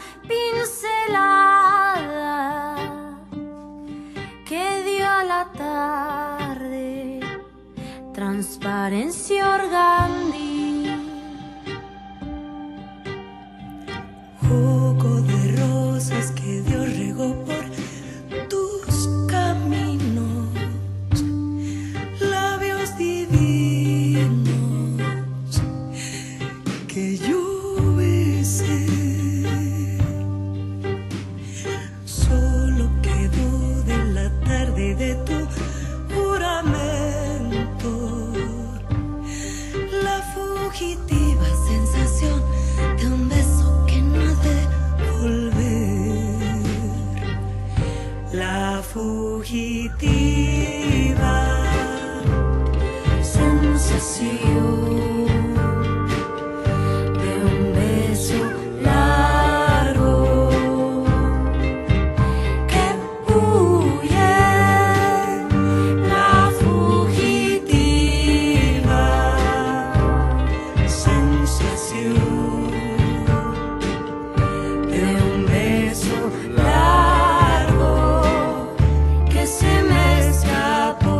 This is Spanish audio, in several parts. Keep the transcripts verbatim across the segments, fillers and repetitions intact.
pincelada que dio a la tarde transparencia organdí. Jugo de rosas que Dios regó por tus caminos, labios divinos que yo besé. Solo quedó de la tarde de tu juramento la fugitiva sensación de un beso que no ha de volver. La fugitiva sensación de un beso largo que huye. La fugitiva sensación de un beso largo que se me escapó.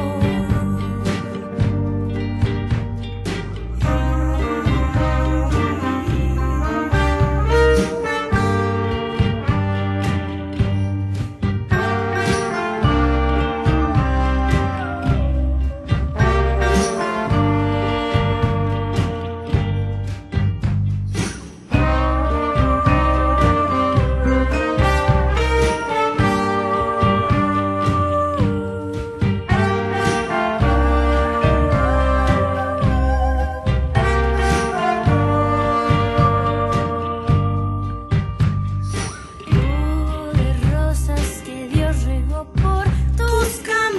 Jugo de rosas que Dios regó por Tus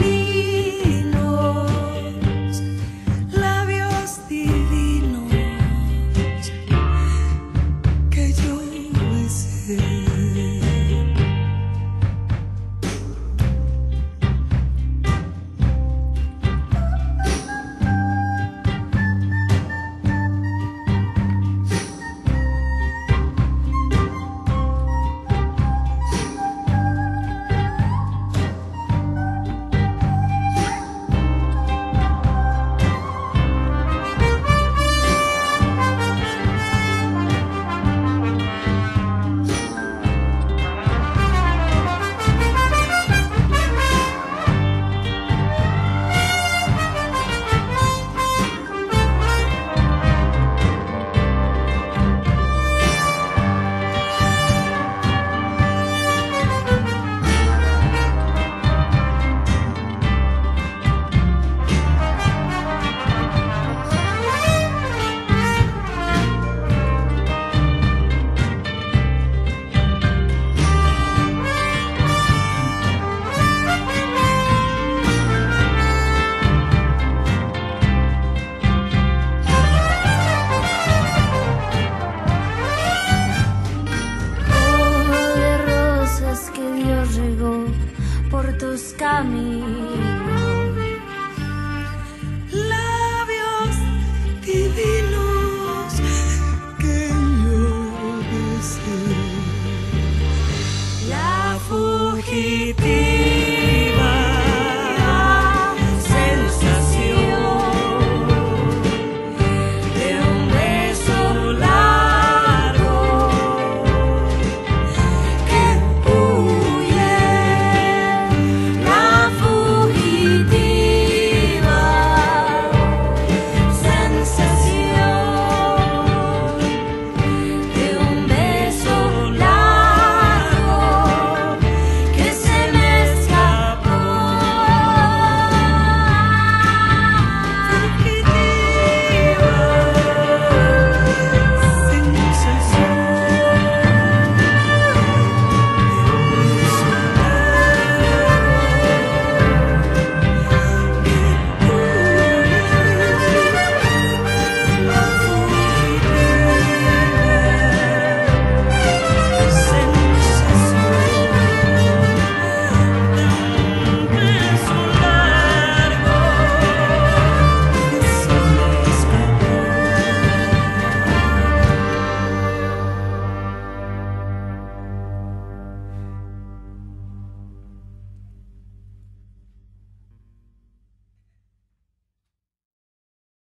caminos, labios divinos que yo besé. Jugo de rosas que Dios regó por tus caminos. Labios divinos que yo besé. La fugitiva